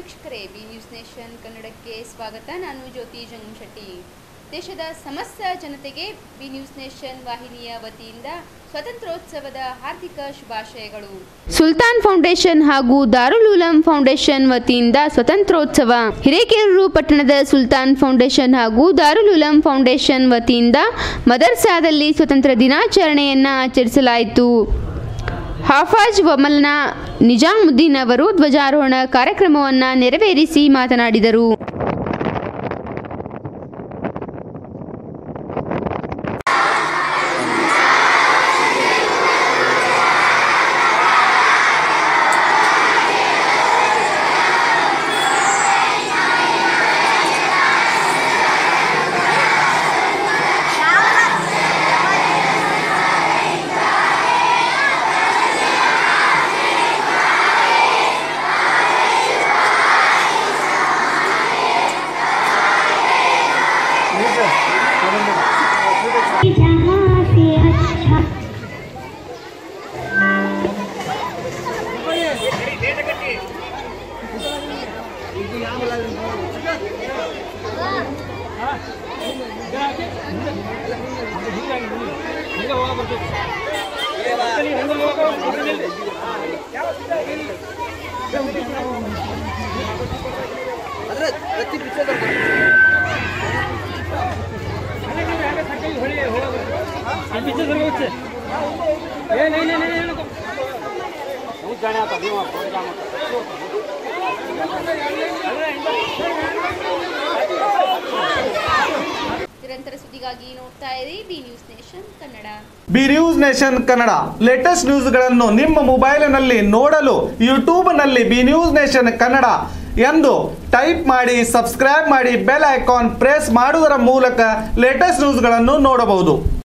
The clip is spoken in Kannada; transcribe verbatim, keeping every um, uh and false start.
ವೀಕ್ಷಕರೇ, ಬಿ ನ್ಯೂಸ್ ನೇಷನ್ ಕನ್ನಡಕ್ಕೆ ಸ್ವಾಗತ. ನಾನು ಜ್ಯೋತಿ ಜಂಗಮಶೆಟ್ಟಿ. ದೇಶದ ಸಮಸ್ತ ಜನತೆಗೆ ಬಿ ನ್ಯೂಸ್ ನೇಷನ್ ವಾಹಿನಿಯ ವತಿಯಿಂದ ಸ್ವಾತಂತ್ರ್ಯೋತ್ಸವದ ಹಾರ್ದಿಕ ಶುಭಾಶಯಗಳು. ಸುಲ್ತಾನ್ ಫೌಂಡೇಶನ್ ಹಾಗೂ ದಾರುಲ್ ಉಲೂಮ್ ಫೌಂಡೇಶನ್ ವತಿಯಿಂದ ಸ್ವಾತಂತ್ರ್ಯೋತ್ಸವ. ಹಿರೇಕೆರೂರು ಪಟ್ಟಣದ ಸುಲ್ತಾನ್ ಫೌಂಡೇಶನ್ ಹಾಗೂ ದಾರುಲ್ ಉಲೂಮ್ ಫೌಂಡೇಶನ್ ವತಿಯಿಂದ ಮದರ್ಸಾದಲ್ಲಿ ಸ್ವತಂತ್ರ ದಿನಾಚರಣೆಯನ್ನು ಆಚರಿಸಲಾಯಿತು. ಹಾಫಾಜ್ ವಮಲ್ನಾ ನಿಜಾಮುದ್ದೀನ್ ಅವರು ಧ್ವಜಾರೋಹಣ ಕಾರ್ಯಕ್ರಮವನ್ನು ನೆರವೇರಿಸಿ ಮಾತನಾಡಿದರು. ನಿರಂತರ ಸುದ್ದಿಗಾಗಿ ನೋಡ್ತಾ ಇರಿ B news nation Kannada. B news nation Kannada latest ನ್ಯೂಸ್ಗಳನ್ನು ನಿಮ್ಮ ಮೊಬೈಲಿನಲ್ಲಿ ನೋಡಲು ಯೂಟ್ಯೂಬ್ನಲ್ಲಿ ಬಿ ನ್ಯೂಸ್ ನೇಷನ್ ಕನ್ನಡ ಎಂದು ಟೈಪ್ ಮಾಡಿ ಸಬ್ಸ್ಕ್ರೈಬ್ ಮಾಡಿ ಬೆಲ್ ಐಕಾನ್ ಪ್ರೆಸ್ ಮಾಡುವುದರ ಮೂಲಕ ಲೇಟೆಸ್ಟ್ ನ್ಯೂಸ್ಗಳನ್ನು ನೋಡಬಹುದು.